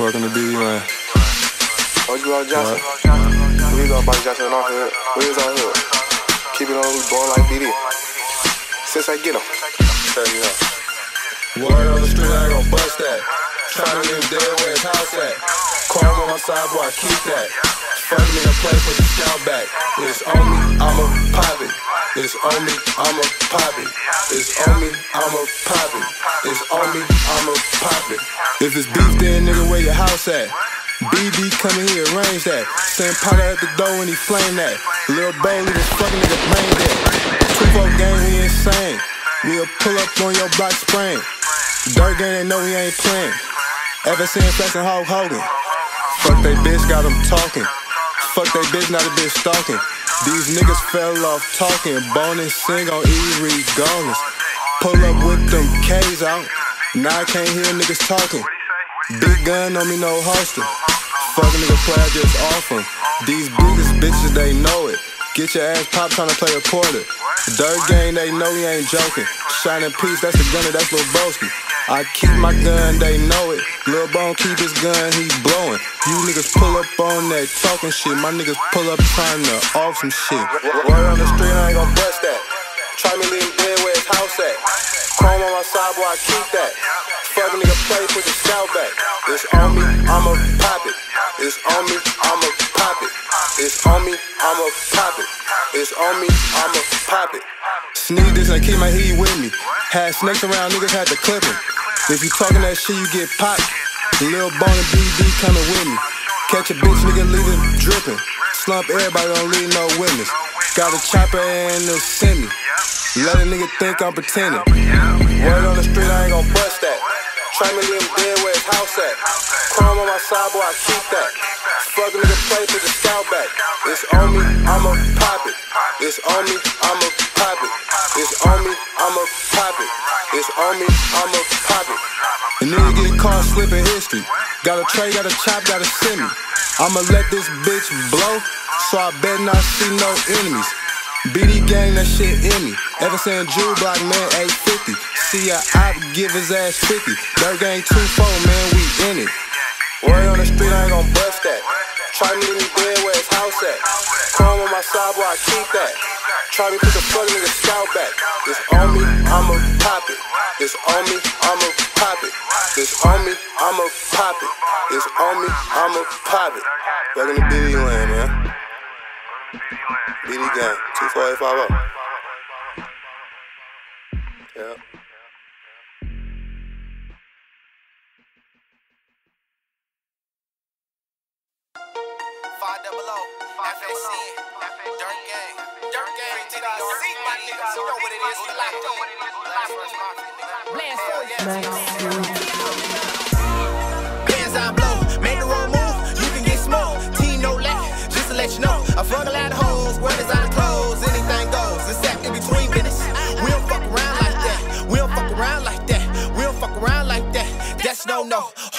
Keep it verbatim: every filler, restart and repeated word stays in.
Welcome to B D land. Oh, you all Johnson? We was all about Johnson in our hood. We was on hood. Keep it on, we born like B D. Since I get them. Turn me up. Word on the street, I ain't gon' bust that. Tryna live dead where his house at. Chrome on my side, boy, I keep that. Fuck nigga, play for the scout back. It's on me, I'ma pop it. It's on me, I'ma pop it. It's on me, I'ma pop it. It's on me, I'ma pop it. If it's beef, then nigga, where your house at? B D come in here, arrange that. Send powder at the door when he flame that. Lil' Bailey, this fucking nigga brain dead. two four gang, we insane. We'll pull up on your block sprain. Dirt gang, they know we ain't playing. Ever seen flexing Hulk Hogan? Fuck they bitch, got them talking. Fuck they bitch, not a bitch stalking. These niggas fell off talking. Bone and sing on E regardless. Pull up with them K's out. Now I can't hear niggas talking. Big gun on me, no holster. Fuck a nigga play, I just off him. These biggest bitches, they know it. Get your ass popped tryna play a porter. Dirt gang, they know he ain't joking. Shining peace, that's the gunner, that's Lil Broski. I keep my gun, they know it. Lil Bone keep his gun, he blowing. You niggas pull up on that talking shit. My niggas pull up trying to off some shit. Word on the street, I ain't gon' bust that. Try me leave him dead where his house at. Chrome on my side, boy, I keep that. Fuck a nigga play, put the scout back. It's on me, I'ma pop it. It's on me, I'ma pop it. It's on me, I'ma pop it. It's on me, I'ma pop it. Sneak this and keep my heat with me. Had snakes around, niggas had to clip him. If you talking that shit, you get popped. Lil Bone and B D coming with me. Catch a bitch, nigga, leave it dripping. Slump everybody, don't leave no witness. Got a chopper and a semi. Let a nigga think I'm pretending. Word on the street, I ain't gon' bust that. Try me leave him dead where his house at. Chrome on my side, boy, I keep that. Fuck a nigga play for the scout back. It's on me, I'ma pop it. It's on me, I'ma pop it. It's on me, I'ma pop it. It's on me, I'ma pop it. A nigga get caught slipping history. Got a tray, got a chop, got a semi. I'ma let this bitch blow, so I better not see no enemies. B D gang, that shit in me. Ever since Jew Block, man, eight fifty. See a op, give his ass fifty. Dirt gang two four, man, we in it. Word on the street, I ain't gon' bust that. Try me leave me dead where his house at. Chrome on my side, boy, I keep that. Try me put the fuck nigga scout back. It's on me, I'ma pop it. It's on me, I'ma pop it. It's on me, I'ma pop it. It's on me, I'ma pop it. Welcome to B D land, man. B D gang, two four eight five oh. Yep. five double O, F A C, Dirt Gang, Dirt Gang, T D C, my niggas, you know what it is, we locked in. Bands I blow, made the wrong move, you can get smoked. Team no lack, just to let you know. I fuck a lot of hoes, where design clothes, anything goes, except in between business. We don't fuck around like that, we don't fuck around like that, we don't fuck around like that. That's no no.